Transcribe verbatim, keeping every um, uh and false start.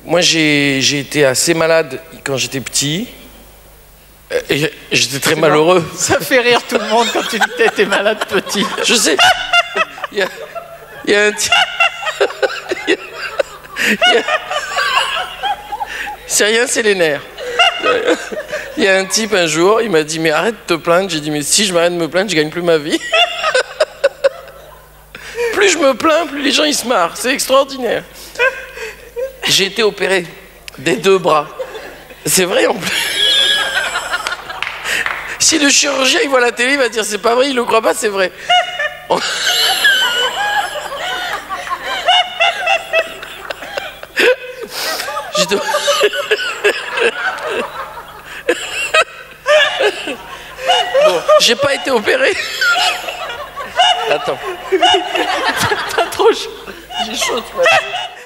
Moi, j'ai été assez malade quand j'étais petit. Et j'étais très malheureux. Bon. Ça fait rire tout le monde quand tu dis que t'étais malade petit. Je sais. Il y a, il y a un type... il y a, il y a... C'est rien, c'est les nerfs. Il y a un type un jour, il m'a dit mais arrête de te plaindre. J'ai dit mais si je m'arrête de me plaindre, je gagne plus ma vie. Plus je me plains, plus les gens ils se marrent. C'est extraordinaire. J'ai été opéré des deux bras. C'est vrai en plus. Si le chirurgien il voit la télé, il va dire c'est pas vrai, il le croit pas, c'est vrai. On... J'étais... Bon, j'ai pas été opéré. Attends. T'as trop chaud. J'ai chaud, tu vois.